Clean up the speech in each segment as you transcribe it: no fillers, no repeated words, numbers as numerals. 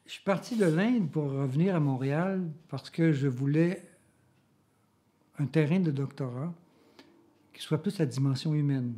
Je suis parti de l'Inde pour revenir à Montréal parce que je voulais un terrain de doctorat qui soit plus la dimension humaine.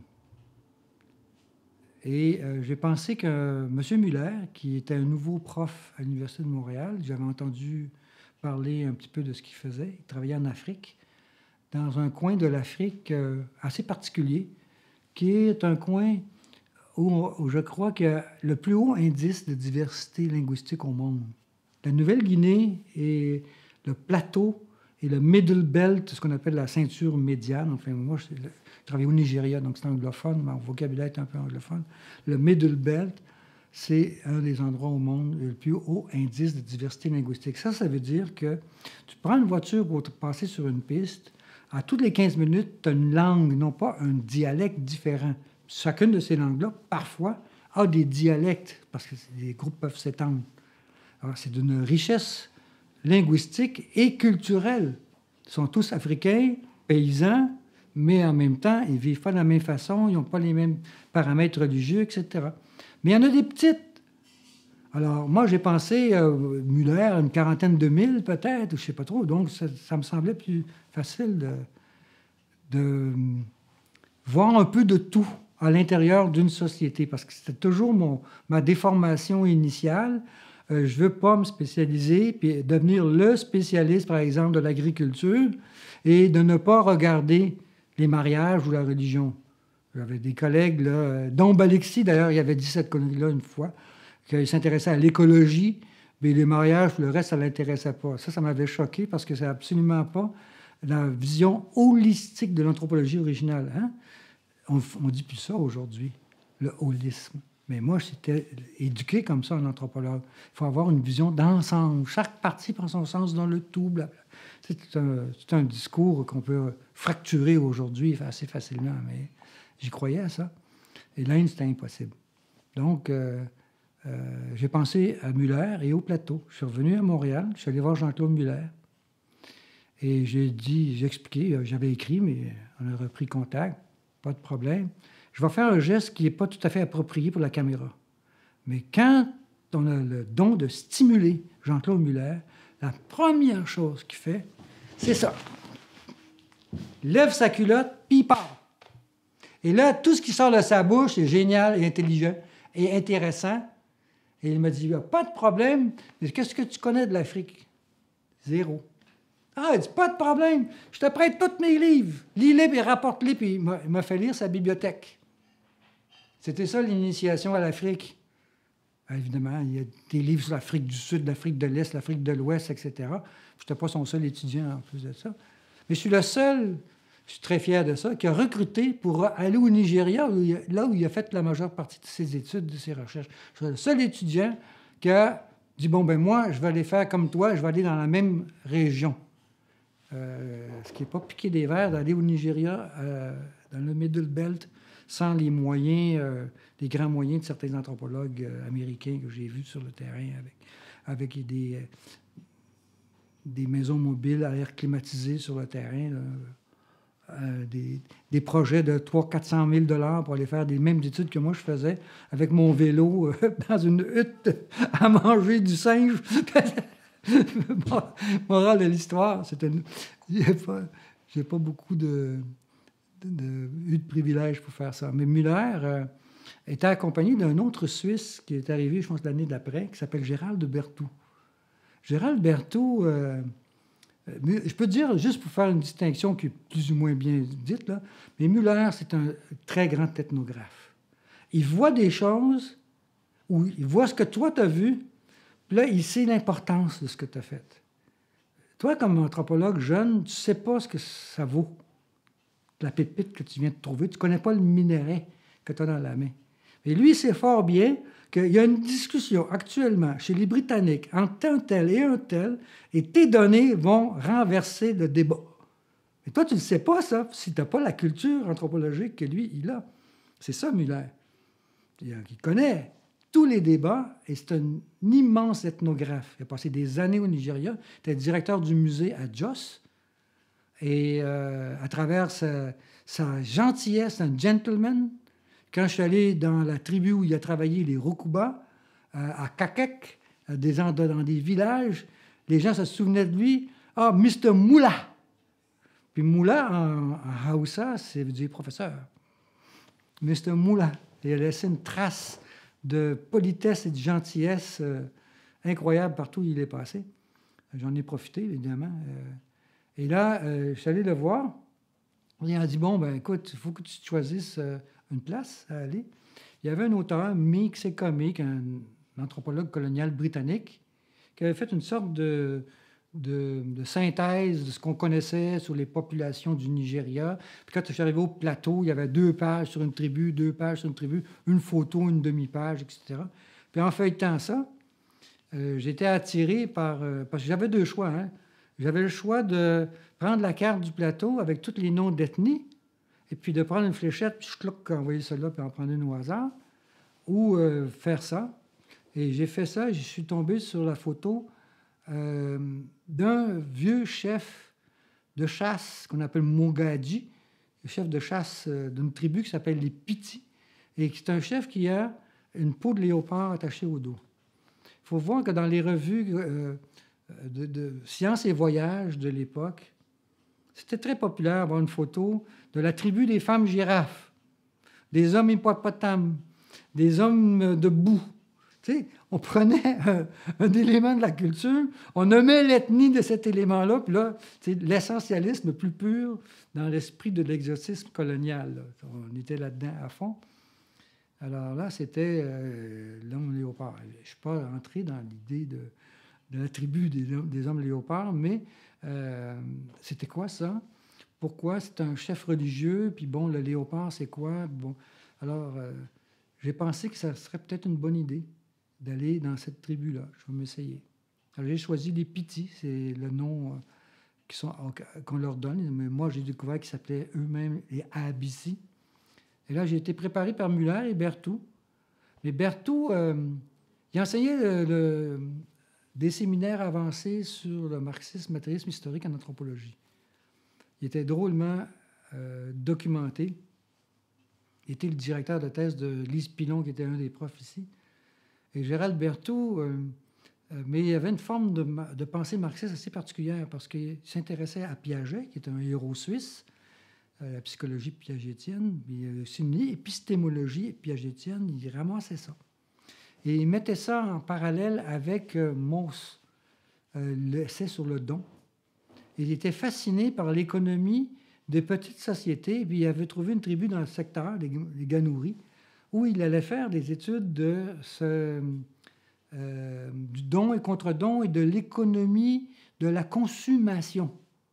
Et j'ai pensé que M. Muller, qui était un nouveau prof à l'Université de Montréal, j'avais entendu parler un petit peu de ce qu'il faisait. Il travaillait en Afrique, dans un coin de l'Afrique assez particulier, qui est un coin où je crois qu'il y a le plus haut indice de diversité linguistique au monde. La Nouvelle-Guinée et le plateau et le Middle Belt, ce qu'on appelle la ceinture médiane. Enfin, moi, je travaillais au Nigeria, donc c'est anglophone, mon vocabulaire est un peu anglophone. Le Middle Belt, c'est un des endroits au monde où il y a le plus haut indice de diversité linguistique. Ça veut dire que tu prends une voiture pour passer sur une piste, à toutes les 15 minutes, tu as une langue, non pas un dialecte différent. Chacune de ces langues-là, parfois, a des dialectes, parce que les groupes peuvent s'étendre. Alors, c'est d'une richesse linguistique et culturelle. Ils sont tous africains, paysans, mais en même temps, ils ne vivent pas de la même façon, ils n'ont pas les mêmes paramètres religieux, etc. Mais il y en a des petites. Alors, moi, j'ai pensé, Muller, une quarantaine de mille peut-être, ou je ne sais pas trop. Donc, ça me semblait plus facile de voir un peu de tout à l'intérieur d'une société, parce que c'était toujours ma déformation initiale. Je ne veux pas me spécialiser puis devenir le spécialiste, par exemple, de l'agriculture et de ne pas regarder les mariages ou la religion. J'avais des collègues, là, dont Balixi, d'ailleurs, il avait dit cette connerie-là une fois, qu'il s'intéressait à l'écologie, mais les mariages, le reste, ça ne l'intéressait pas. Ça m'avait choqué parce que c'est absolument pas la vision holistique de l'anthropologie originale. Hein? On ne dit plus ça aujourd'hui, le holisme. Mais moi, j'étais éduqué comme ça en anthropologue. Il faut avoir une vision d'ensemble. Chaque partie prend son sens dans le tout. Blabla. C'est un discours qu'on peut fracturer aujourd'hui assez facilement, mais j'y croyais à ça. Et l'Inde, c'était impossible. Donc, j'ai pensé à Muller et au plateau. Je suis revenu à Montréal, je suis allé voir Jean-Claude Muller. Et j'ai expliqué, j'avais écrit, mais on a repris contact, pas de problème. Je vais faire un geste qui n'est pas tout à fait approprié pour la caméra. Mais quand on a le don de stimuler Jean-Claude Muller, la première chose qu'il fait, c'est ça. Il lève sa culotte, puis il part. Et là, tout ce qui sort de sa bouche est génial et intelligent et intéressant. Et il m'a dit, pas de problème, mais qu'est-ce que tu connais de l'Afrique? Zéro. Ah, il dit, pas de problème, je te prête tous mes livres. Lis-les, puis rapporte-les, puis il m'a fait lire sa bibliothèque. C'était ça, l'initiation à l'Afrique. Évidemment, il y a des livres sur l'Afrique du Sud, l'Afrique de l'Est, l'Afrique de l'Ouest, etc. Je n'étais pas son seul étudiant en plus de ça. Mais je suis le seul, je suis très fier de ça, qui a recruté pour aller au Nigeria, là où il a fait la majeure partie de ses études, de ses recherches. Je suis le seul étudiant qui a dit, bon, ben moi, je vais aller faire comme toi, je vais aller dans la même région. Ce qui n'est pas piquer des verres d'aller au Nigeria, dans le Middle Belt, sans les moyens, les grands moyens de certains anthropologues américains que j'ai vus sur le terrain avec des maisons mobiles à air climatisé sur le terrain, des projets de 300 000 à 400 000 pour aller faire les mêmes études que moi je faisais avec mon vélo dans une hutte à manger du singe. Morale de l'histoire, j'ai pas beaucoup eu de privilèges pour faire ça. Mais Muller était accompagné d'un autre Suisse qui est arrivé, je pense, l'année d'après, qui s'appelle Gérald Berthoud. Gérald Berthoud, je peux dire, juste pour faire une distinction qui est plus ou moins bien dite, là, mais Muller, c'est un très grand ethnographe. Il voit des choses, ou il voit ce que toi, tu as vu, puis là, il sait l'importance de ce que tu as fait. Toi, comme anthropologue jeune, tu ne sais pas ce que ça vaut, la pépite que tu viens de trouver. Tu ne connais pas le minerai que tu as dans la main. Et lui, il sait fort bien qu'il y a une discussion actuellement chez les Britanniques entre un tel et un tel, et tes données vont renverser le débat. Mais toi, tu ne le sais pas, ça, si tu n'as pas la culture anthropologique que lui, il a. C'est ça, Muller. Il connaît tous les débats, et c'est un immense ethnographe. Il a passé des années au Nigeria. Il était directeur du musée à Jos. Et à travers sa gentillesse, un gentleman, quand je suis allé dans la tribu où il a travaillé, les Rokuba, à Kakek, dans des villages, les gens se souvenaient de lui. Ah, Mr. Moula! Puis Moula, en Haoussa, ça veut dire professeur. Mr. Moula. Il a laissé une trace de politesse et de gentillesse incroyable partout où il est passé. J'en ai profité, évidemment. Et là, je suis allé le voir. Il a dit, bon, ben écoute, il faut que tu te choisisses une place à aller. Il y avait un auteur, Meek Comic, un anthropologue colonial britannique, qui avait fait une sorte de synthèse de ce qu'on connaissait sur les populations du Nigeria. Puis quand je suis arrivé au plateau, il y avait 2 pages sur une tribu, 2 pages sur une tribu, une photo, une demi-page, etc. Puis en feuilletant ça, j'étais attiré par... parce que j'avais 2 choix. Hein. J'avais le choix de prendre la carte du plateau avec tous les noms d'ethnie, et puis de prendre une fléchette, puis envoyer cela, puis en prendre une au hasard, ou faire ça. Et j'ai fait ça, et je suis tombé sur la photo d'un vieux chef de chasse qu'on appelle Mogadji, le chef de chasse d'une tribu qui s'appelle les Piti, et c'est un chef qui a une peau de léopard attachée au dos. Il faut voir que dans les revues de sciences et voyages de l'époque, c'était très populaire d'avoir une photo de la tribu des femmes girafes, des hommes hippopotames, des hommes de boue. Tu sais, on prenait un élément de la culture, on nommait l'ethnie de cet élément-là, puis là, l'essentialisme plus pur dans l'esprit de l'exotisme colonial. Là. On était là-dedans à fond. Alors là, c'était l'homme léopard. Je ne suis pas entré dans l'idée de la tribu des hommes léopards, mais c'était quoi ça? Pourquoi? C'est un chef religieux, puis bon, le léopard, c'est quoi? Bon, alors, j'ai pensé que ça serait peut-être une bonne idée d'aller dans cette tribu-là. Je vais m'essayer. Alors, j'ai choisi les Piti, c'est le nom qu'on leur donne, mais moi, j'ai découvert qu'ils s'appelaient eux-mêmes les Abissi. Et là, j'ai été préparé par Muller et Berthoud. Mais Berthoud, il enseignait des séminaires avancés sur le marxisme, matérialisme historique en anthropologie. Il était drôlement documenté. Il était le directeur de thèse de Lise Pilon, qui était un des profs ici. Et Gérald Berthoud, mais il y avait une forme de pensée marxiste assez particulière parce qu'il s'intéressait à Piaget, qui est un héros suisse, la psychologie piagétienne, mais il y a aussi une épistémologie piagétienne, il ramassait ça. Et il mettait ça en parallèle avec Mauss, l'essai sur le don. Il était fasciné par l'économie des petites sociétés, et puis il avait trouvé une tribu dans le secteur, les Ganouris, où il allait faire des études du don et contre-don et de l'économie de la consommation.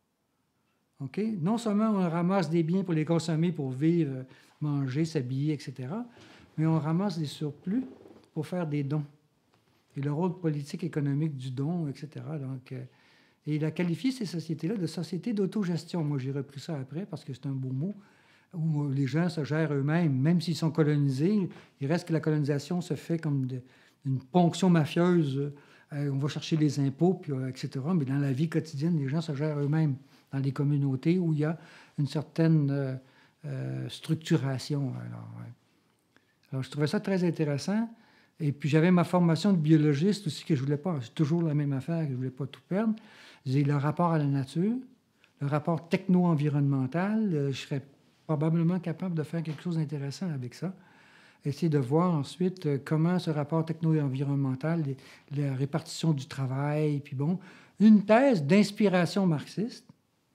Okay? Non seulement on ramasse des biens pour les consommer, pour vivre, manger, s'habiller, etc., mais on ramasse des surplus pour faire des dons. Et le rôle politique, économique du don, etc. Donc, et il a qualifié ces sociétés-là de sociétés d'autogestion. Moi, j'ai repris ça après parce que c'est un beau mot, où les gens se gèrent eux-mêmes, même s'ils sont colonisés. Il reste que la colonisation se fait comme une ponction mafieuse. On va chercher les impôts, puis, etc. Mais dans la vie quotidienne, les gens se gèrent eux-mêmes dans des communautés où il y a une certaine structuration. Alors, je trouvais ça très intéressant. Et puis, j'avais ma formation de biologiste aussi que je ne voulais pas. C'est toujours la même affaire, que je ne voulais pas tout perdre. J'ai le rapport à la nature, le rapport techno-environnemental. Je serais probablement capable de faire quelque chose d'intéressant avec ça. Essayer de voir ensuite comment ce rapport techno-environnemental, la répartition du travail, puis bon, une thèse d'inspiration marxiste,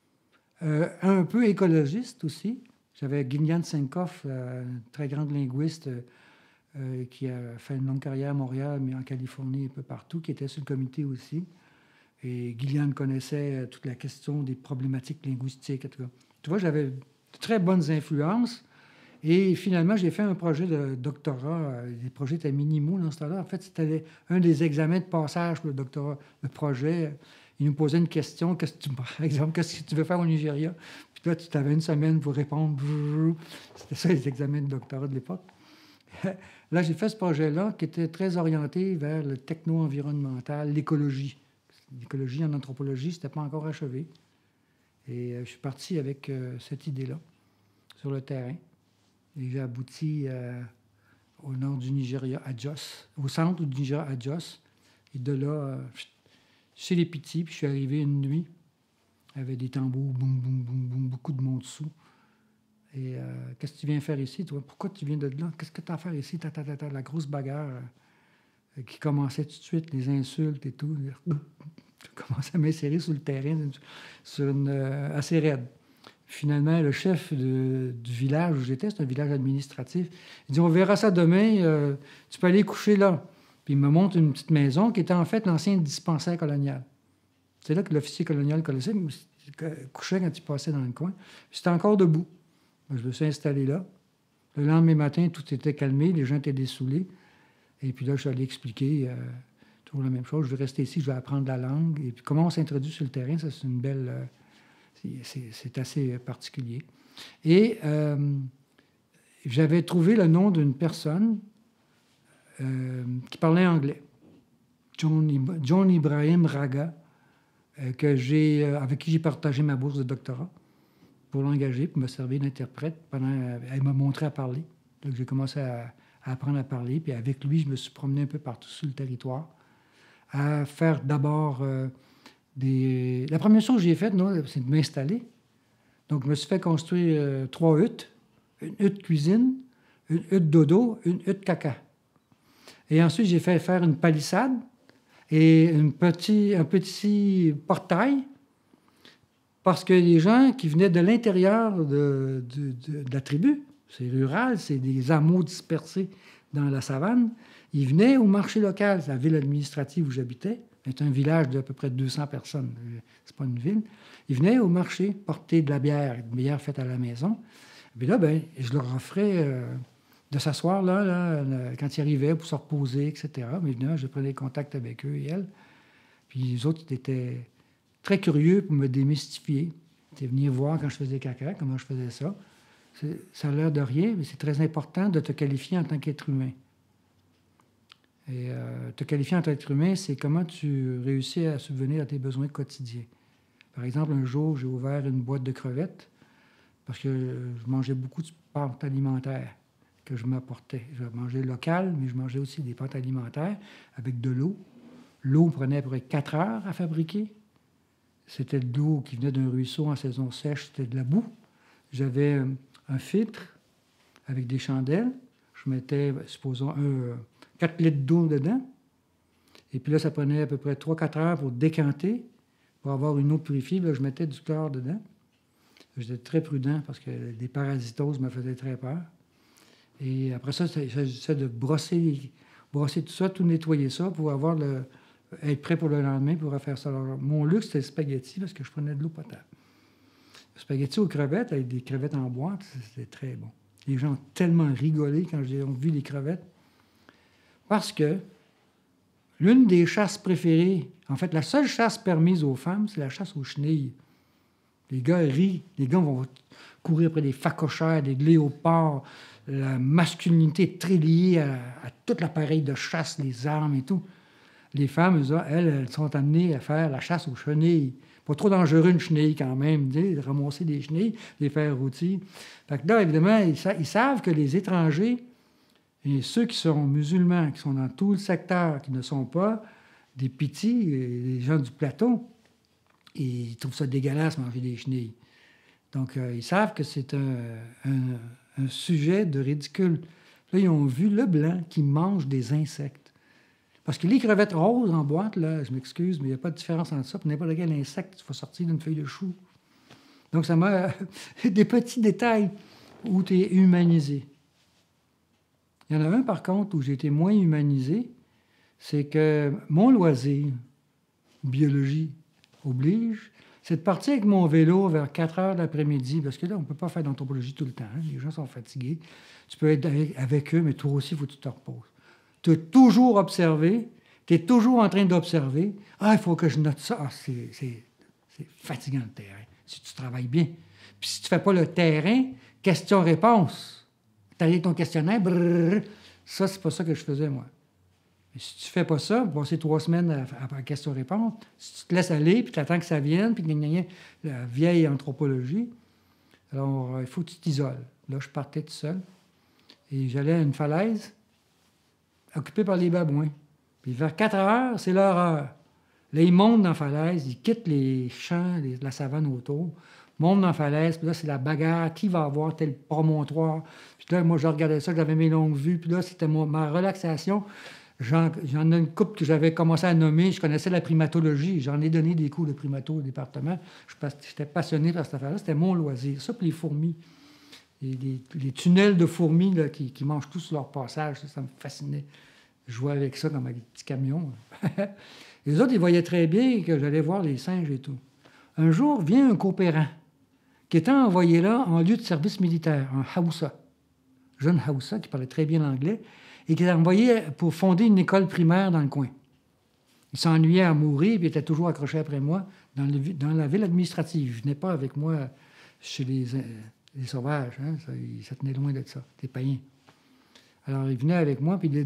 un peu écologiste aussi. J'avais Gillian Senkoff, une très grande linguiste qui a fait une longue carrière à Montréal, mais en Californie, un peu partout, qui était sur le comité aussi. Et Gillian connaissait toute la question des problématiques linguistiques, etc. Tu vois, j'avais de très bonnes influences. Et finalement, j'ai fait un projet de doctorat. Les projets étaient minimaux dans ce temps-là. En fait, c'était un des examens de passage pour le doctorat. Le projet, il nous posait une question. Par exemple, qu'est-ce que tu veux faire au Nigeria? Puis toi, tu avais une semaine pour répondre. C'était ça, les examens de doctorat de l'époque. Là, j'ai fait ce projet-là qui était très orienté vers le techno-environnemental, l'écologie. L'écologie en anthropologie, ce n'était pas encore achevé. Et je suis parti avec cette idée-là sur le terrain. Et j'ai abouti au nord du Nigeria, à Jos, au centre du Nigeria, à Jos. Et de là, chez les Petits, puis je suis arrivé une nuit. Il y avait des tambours, boum, boum, boum, boum, beaucoup de monde dessous. Et qu'est-ce que tu viens faire ici, toi? Pourquoi tu viens de là? Qu'est-ce que tu as à faire ici? La grosse bagarre qui commençait tout de suite, les insultes et tout. Je commençais à m'insérer sur le terrain, assez raide. Finalement, le chef du village où j'étais, c'est un village administratif, il dit, on verra ça demain, tu peux aller coucher là. Puis il me montre une petite maison qui était en fait l'ancien dispensaire colonial. C'est là que l'officier colonial couchait quand il passait dans le coin. C'était encore debout. Je me suis installé là. Le lendemain matin, tout était calmé, les gens étaient dessoulés. Et puis là, je suis allé expliquer toujours la même chose. Je vais rester ici, je vais apprendre la langue. Et puis comment on s'introduit sur le terrain, ça, c'est une belle... c'est assez particulier. Et j'avais trouvé le nom d'une personne qui parlait anglais. John Ibrahim Raga, avec qui j'ai partagé ma bourse de doctorat pour l'engager, pour me servir d'interprète. Elle m'a montré à parler. Donc, j'ai commencé à apprendre à parler. Puis avec lui, je me suis promené un peu partout sur le territoire, à faire d'abord La première chose que j'ai faite, c'est de m'installer. Donc, je me suis fait construire 3 huttes. Une hutte cuisine, une hutte dodo, une hutte caca. Et ensuite, j'ai fait faire une palissade et un petit portail, parce que les gens qui venaient de l'intérieur de la tribu, c'est rural, c'est des hameaux dispersés dans la savane, ils venaient au marché local, c'est la ville administrative où j'habitais, c'est un village d'à peu près 200 personnes, c'est pas une ville. Ils venaient au marché porter de la bière, une bière faite à la maison. Et puis là, je leur offrais de s'asseoir là, quand ils arrivaient pour se reposer, etc. Mais évidemment, je prenais contact avec eux et elles. Puis les autres étaient très curieux pour me démystifier. Ils étaient venus voir quand je faisais caca, comment je faisais ça. Ça a l'air de rien, mais c'est très important de te qualifier en tant qu'être humain. Et te qualifier en tant qu'être humain, c'est comment tu réussis à subvenir à tes besoins quotidiens. Par exemple, un jour, j'ai ouvert une boîte de crevettes parce que je mangeais beaucoup de pâtes alimentaires que je m'apportais. Je mangeais local, mais je mangeais aussi des pâtes alimentaires avec de l'eau. L'eau prenait à peu près 4 heures à fabriquer. C'était de l'eau qui venait d'un ruisseau en saison sèche, c'était de la boue. J'avais un filtre avec des chandelles. Je mettais, supposons, 4 litres d'eau dedans. Et puis là, ça prenait à peu près 3-4 heures pour décanter, pour avoir une eau purifiée. Là, je mettais du chlore dedans. J'étais très prudent parce que les parasitoses me faisaient très peur. Et après ça, j'essaie de brosser tout ça, tout nettoyer ça pour être prêt pour le lendemain pour refaire ça. Alors, mon luxe, c'était le spaghetti parce que je prenais de l'eau potable. Le spaghetti aux crevettes, avec des crevettes en boîte, c'était très bon. Les gens ont tellement rigolé quand j'ai vu les crevettes. Parce que l'une des chasses préférées, en fait, la seule chasse permise aux femmes, c'est la chasse aux chenilles. Les gars rient. Les gars vont courir après des phacochères, des léopards. La masculinité est très liée à tout l'appareil de chasse, les armes et tout. Les femmes, elles sont amenées à faire la chasse aux chenilles. Pas trop dangereux, une chenille quand même, de ramasser des chenilles, les faire rôtir. Fait que là, évidemment, ils savent que les étrangers et ceux qui sont musulmans, qui sont dans tout le secteur, qui ne sont pas des Petits, des gens du plateau, ils trouvent ça dégueulasse, manger des chenilles. Donc, ils savent que c'est un sujet de ridicule. Là, ils ont vu le blanc qui mange des insectes. Parce que les crevettes roses en boîte, là, je m'excuse, mais il n'y a pas de différence entre ça. Pour n'importe quel insecte, il faut sortir d'une feuille de chou. Donc, ça m'a... des petits détails où tu es humanisé. Il y en a un, par contre, où j'ai été moins humanisé, c'est que mon loisir, biologie oblige, c'est de partir avec mon vélo vers 4 heures de l'après-midi, parce que là, on ne peut pas faire d'anthropologie tout le temps. Hein. Les gens sont fatigués. Tu peux être avec eux, mais toi aussi, il faut que tu te reposes. Tu as toujours observé, tu es toujours en train d'observer. Ah, il faut que je note ça. Ah, c'est fatigant, le terrain, si tu travailles bien. Puis si tu ne fais pas le terrain, question-réponse. Tu as avec ton questionnaire, brrr, ça, c'est pas ça que je faisais, moi. Mais si tu ne fais pas ça, passer 3 semaines à question-réponse, si tu te laisses aller, puis tu attends que ça vienne, puis la vieille anthropologie, alors il faut que tu t'isoles. Là, je partais tout seul, et j'allais à une falaise, occupée par les babouins. Puis vers 4 heures, c'est leur heure. Là, ils montent dans la falaise, ils quittent les champs, la savane autour, montent dans la falaise, puis là, c'est la bagarre, qui va avoir tel promontoire. Puis là, moi, je regardais ça, j'avais mes longues vues, puis là, c'était ma relaxation. J'en ai une couple que j'avais commencé à nommer, je connaissais la primatologie, j'en ai donné des cours de primato au département. J'étais passionné par cette affaire-là, c'était mon loisir. Ça, puis les fourmis. Les tunnels de fourmis là, qui mangent tous leur passage, ça me fascinait. Je jouais avec ça comme avec des petits camions. Les autres, ils voyaient très bien que j'allais voir les singes et tout. Un jour, vient un coopérant qui était envoyé là en lieu de service militaire, un Haoussa, jeune Haoussa qui parlait très bien l'anglais, et qui était envoyé pour fonder une école primaire dans le coin. Il s'ennuyait à mourir, puis il était toujours accroché après moi dans la ville administrative. Il venait pas avec moi chez les sauvages, hein? Il se tenait loin de ça, des païens. Alors, il venait avec moi, puis il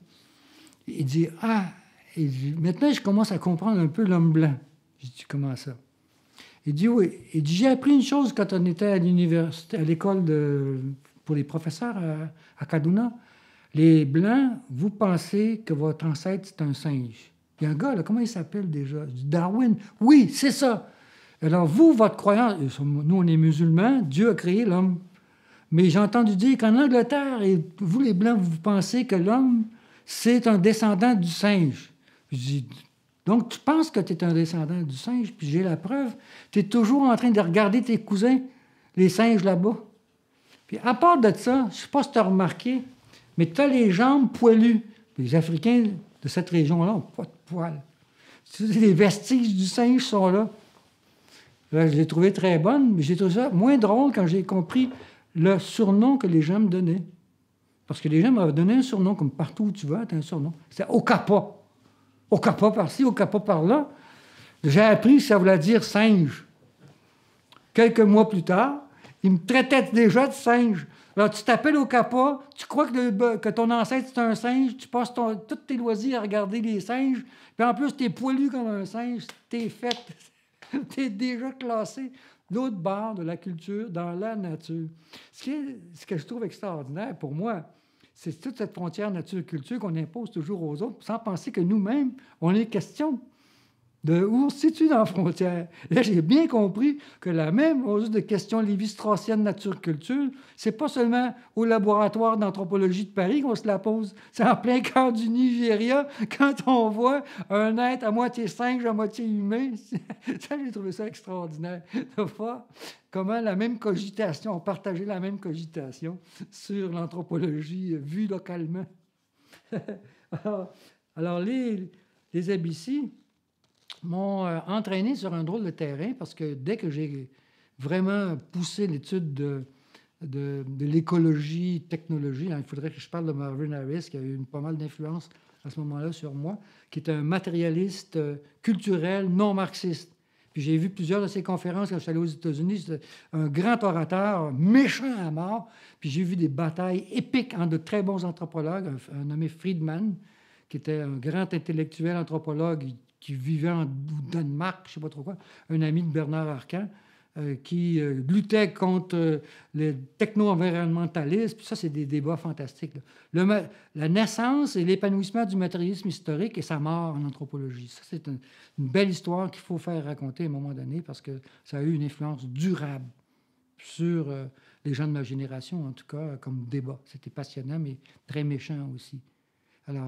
dit, maintenant, je commence à comprendre un peu l'homme blanc. J'ai dit, comment ça? Il dit, oui. Il dit, j'ai appris une chose quand on était à l'université, à l'école pour les professeurs à Kaduna. Les Blancs, vous pensez que votre ancêtre, c'est un singe. Il y a un gars, là, comment il s'appelle déjà? Darwin. Oui, c'est ça. Alors, vous, votre croyance, nous, on est musulmans, Dieu a créé l'homme. Mais j'ai entendu dire qu'en Angleterre, et vous, les Blancs, vous pensez que l'homme, c'est un descendant du singe. Je dis, donc, tu penses que tu es un descendant du singe, puis j'ai la preuve. Tu es toujours en train de regarder tes cousins, les singes là-bas. Puis à part de ça, je ne sais pas si tu as remarqué, mais tu as les jambes poilues. Les Africains de cette région-là n'ont pas de poils. Les vestiges du singe sont là. Là, je l'ai trouvé très bonne, mais j'ai trouvé ça moins drôle quand j'ai compris le surnom que les gens me donnaient. Parce que les gens m'avaient donné un surnom, comme partout où tu vas, tu as un surnom. C'était Okapa. Okapa par-ci, Okapa par-là. J'ai appris que ça voulait dire singe. Quelques mois plus tard, ils me traitaient déjà de singe. Alors, tu t'appelles Okapa, tu crois que ton ancêtre, c'est un singe, tu passes tous tes loisirs à regarder les singes, puis en plus, t'es poilu comme un singe, t'es fait, t'es déjà classé l'autre bord de la culture dans la nature. Ce que je trouve extraordinaire pour moi, c'est toute cette frontière nature-culture qu'on impose toujours aux autres, sans penser que nous-mêmes, on est question de où se situe dans la frontière. Là, j'ai bien compris que la même de question lévi-straussienne nature-culture, c'est pas seulement au laboratoire d'anthropologie de Paris qu'on se la pose. C'est en plein cœur du Nigeria, quand on voit un être à moitié singe, à moitié humain. Ça, j'ai trouvé ça extraordinaire de voir comment la même cogitation, on partageait la même cogitation sur l'anthropologie vue localement. Alors les Abyssis m'ont entraîné sur un drôle de terrain parce que dès que j'ai vraiment poussé l'étude de l'écologie, technologie, hein, il faudrait que je parle de Marvin Harris, qui a eu pas mal d'influence à ce moment-là sur moi, qui est un matérialiste culturel non marxiste. Puis j'ai vu plusieurs de ses conférences quand je suis allé aux États-Unis. C'est un grand orateur, méchant à mort. Puis j'ai vu des batailles épiques entre de très bons anthropologues, un nommé Friedman, qui était un grand intellectuel anthropologue qui vivait au Danemark, je ne sais pas trop quoi, un ami de Bernard Arcan, qui luttait contre le techno-environnementalisme. Puis ça, c'est des débats fantastiques. La naissance et l'épanouissement du matérialisme historique et sa mort en anthropologie. Ça, c'est une belle histoire qu'il faut faire raconter à un moment donné parce que ça a eu une influence durable sur les gens de ma génération, en tout cas, comme débat. C'était passionnant, mais très méchant aussi. Alors,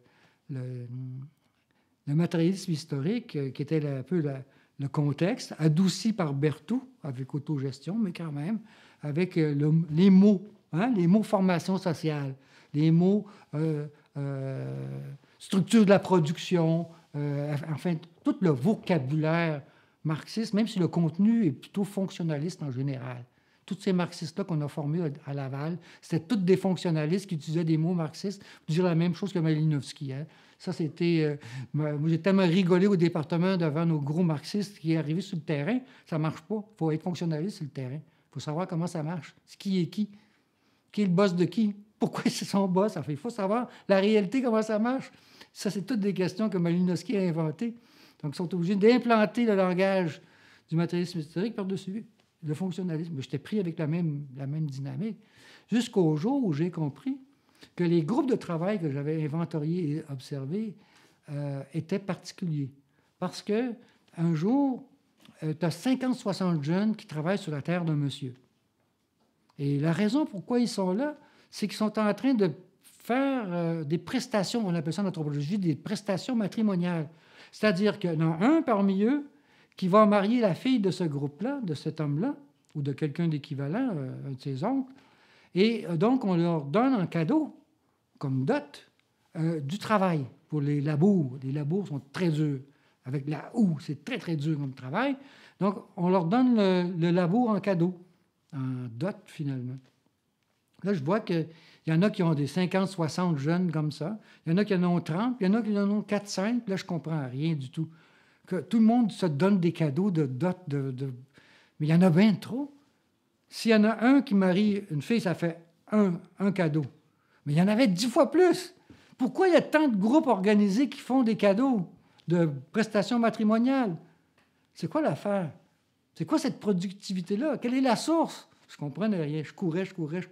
le matérialisme historique, qui était un peu le contexte, adouci par Berthoud, avec autogestion, mais quand même, avec les mots, hein, les mots formation sociale, les mots structure de la production, enfin, tout le vocabulaire marxiste, même si le contenu est plutôt fonctionnaliste en général. Tous ces marxistes-là qu'on a formés à Laval, c'était tous des fonctionnalistes qui utilisaient des mots marxistes pour dire la même chose que Malinowski. Hein. Ça, c'était... moi, j'ai tellement rigolé au département devant nos gros marxistes qui est arrivé sur le terrain. Ça ne marche pas. Il faut être fonctionnaliste sur le terrain. Il faut savoir comment ça marche. Qui est qui? Qui est le boss de qui? Pourquoi c'est son boss? Enfin, il faut savoir la réalité, comment ça marche. Ça, c'est toutes des questions que Malinowski a inventées. Donc, ils sont obligés d'implanter le langage du matérialisme historique par-dessus le fonctionnalisme. J'étais pris avec la même dynamique. Jusqu'au jour où j'ai compris que les groupes de travail que j'avais inventoriés et observés étaient particuliers. Parce que un jour, tu as 50-60 jeunes qui travaillent sur la terre d'un monsieur. Et la raison pourquoi ils sont là, c'est qu'ils sont en train de faire des prestations, on appelle ça en anthropologie, des prestations matrimoniales. C'est-à-dire qu'il y en a un parmi eux qui va marier la fille de ce groupe-là, de cet homme-là, ou de quelqu'un d'équivalent, un de ses oncles. Et donc, on leur donne en cadeau, comme dot, du travail pour les labours. Les labours sont très durs. Avec la houe, c'est très, très dur comme travail. Donc, on leur donne le labour en cadeau, en dot, finalement. Là, je vois qu'il y en a qui ont des 50-60 jeunes comme ça. Il y en a qui en ont 30, puis il y en a qui en ont 4-5. Puis là, je ne comprends rien du tout. Que tout le monde se donne des cadeaux de dot. Mais il y en a bien trop. S'il y en a un qui marie une fille, ça fait un cadeau. Mais il y en avait 10 fois plus. Pourquoi il y a tant de groupes organisés qui font des cadeaux de prestations matrimoniales? C'est quoi l'affaire? C'est quoi cette productivité-là? Quelle est la source? Je ne comprenais rien. Je courais.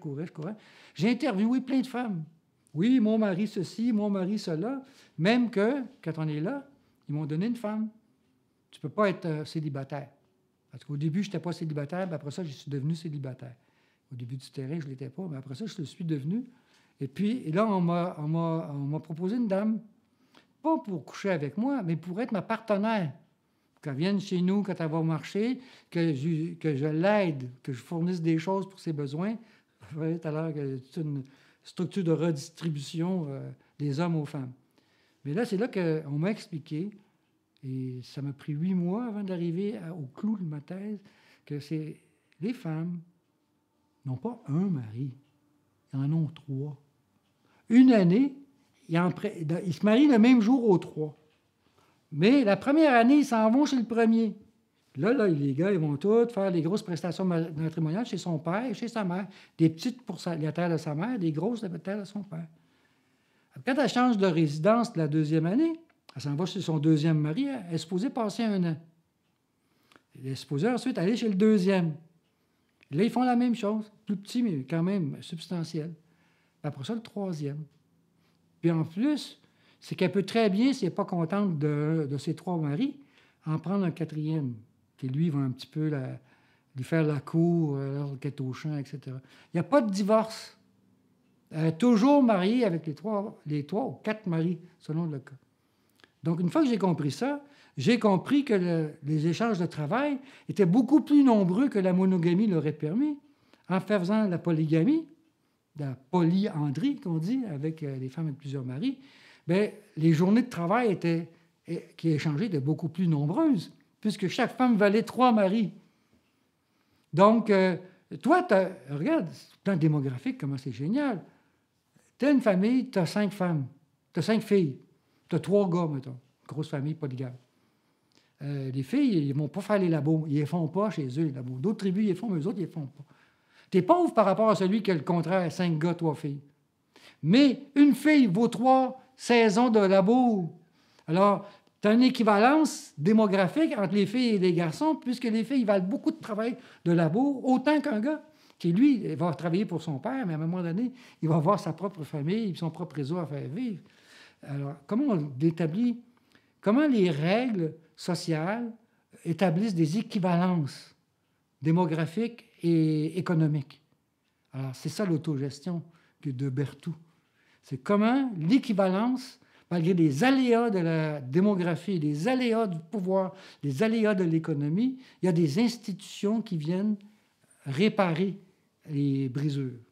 J'ai interviewé plein de femmes. Oui, mon mari ceci, mon mari cela. Même que, quand on est là, ils m'ont donné une femme. Tu ne peux pas être célibataire. Parce qu'au début, je n'étais pas célibataire, puis après ça, je suis devenu célibataire. Au début du terrain, je ne l'étais pas, mais après ça, je le suis devenu. Et là, on m'a proposé une dame, pas pour coucher avec moi, mais pour être ma partenaire. Qu'elle vienne chez nous quand elle va marcher, que je l'aide, que je fournisse des choses pour ses besoins. Je voyais tout à l'heure que c'est une structure de redistribution des hommes aux femmes. Mais là, c'est là qu'on m'a expliqué, et ça m'a pris 8 mois avant d'arriver au clou de ma thèse, que les femmes n'ont pas un mari, ils en ont 3. Une année, ils se marient le même jour aux 3. Mais la première année, ils s'en vont chez le premier. Là, les gars, ils vont tous faire des grosses prestations matrimoniales chez son père et chez sa mère. Des petites pour la terre de sa mère, des grosses pour la terre de son père. Quand elle change de résidence la deuxième année, elle s'en va chez son deuxième mari, elle est supposée passer 1 an. Elle est supposée ensuite aller chez le deuxième. Là, ils font la même chose, plus petit, mais quand même substantiel. Après ça, le troisième. Puis en plus, c'est qu'elle peut très bien, si elle n'est pas contente de ses 3 maris, en prendre un 4e, qui lui va un petit peu lui faire la cour, alors qu'elle est au champ, etc. Il n'y a pas de divorce. Elle est toujours mariée avec les 3 ou 4 maris, selon le cas. Donc, une fois que j'ai compris ça, j'ai compris que les échanges de travail étaient beaucoup plus nombreux que la monogamie l'aurait permis, en faisant la polygamie, la polyandrie, qu'on dit, avec les femmes avec plusieurs maris. Bien, les journées de travail qui échangeaient étaient beaucoup plus nombreuses, puisque chaque femme valait 3 maris. Donc, toi, regarde, le plan démographique, comment c'est génial. Tu as une famille, tu as 5 femmes, tu as 5 filles, tu as 3 gars, mettons. Grosse famille polygame. Les filles, ils ne vont pas faire les labos. Ils ne les font pas chez eux, les labos. D'autres tribus, ils les font, mais eux autres, ils ne les font pas. Tu es pauvre par rapport à celui qui a le contraire, 5 gars, 3 filles. Mais une fille vaut 3 saisons de labour. Alors, tu as une équivalence démographique entre les filles et les garçons, puisque les filles valent beaucoup de travail de labour, autant qu'un gars, qui, lui, va travailler pour son père, mais à un moment donné, il va avoir sa propre famille, son propre réseau à faire vivre. Alors, comment les règles sociales établissent des équivalences démographiques et économiques? Alors, c'est ça l'autogestion de Berthoud. C'est comment l'équivalence, malgré les aléas de la démographie, les aléas du pouvoir, les aléas de l'économie, il y a des institutions qui viennent réparer les brisures.